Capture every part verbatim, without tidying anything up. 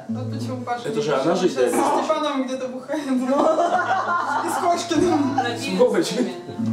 Вот почему Паша. Это же она же с Степановым где-то бухает. И с Кошкиным. Сволочь.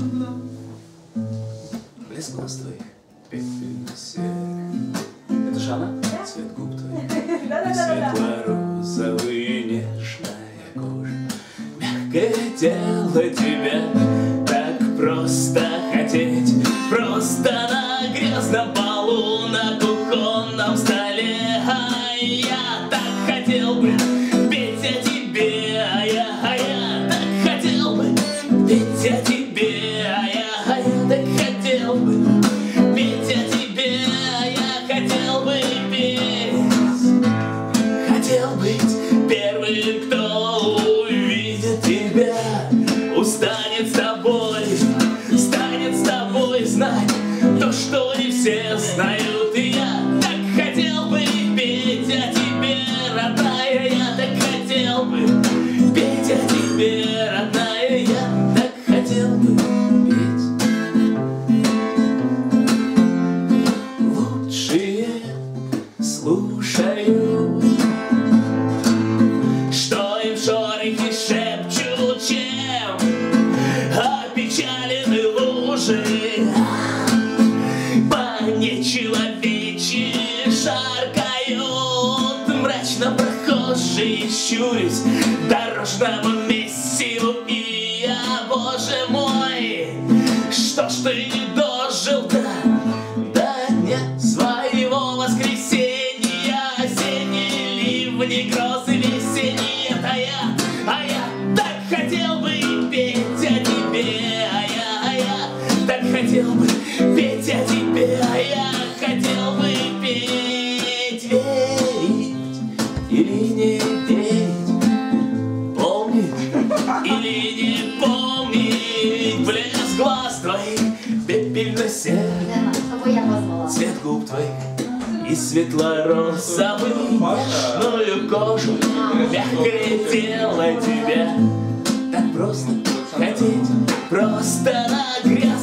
Блеск глаз твоих, пепельный снег. Это же она? Цвет губ твоих. И светло-розовый, нежная кожа. Мягкое тело тебя так просто хотеть. Просто на грязном полу, на кухонном столе. А я так хотел бы петь о тебе, а я, а я так хотел бы петь о тебе, а я, а я так хотел бы петь о тебе, а я хотел бы петь. Хотел быть первым, кто увидит тебя, устанет с тобой, станет с тобой знать то, что не все знают. И я так хотел бы петь о тебе, родная, я так хотел бы петь о тебе, родная, я так хотел бы петь. Лучшие слушают, что им шорохи шепчут, чем опечалены лужи. По нечеловечьи шаркают мрачно прохожие, щурясь дорожному мессиву. И я, боже мой, что ж ты не дожил до, до дня своего воскресенья? Осенние ливни, грозы весенние. А я, а я так хотел бы петь о тебе, а я, а я так хотел бы петь о тебе, а я хотел бы петь. Верить или не верить, помнить или не помнить, блеск глаз твоих, пепельно-серый, цвет губ твоих и светло-розовый, нежную кожу, мягкое тело тебя. Так просто хотеть, просто на грязь.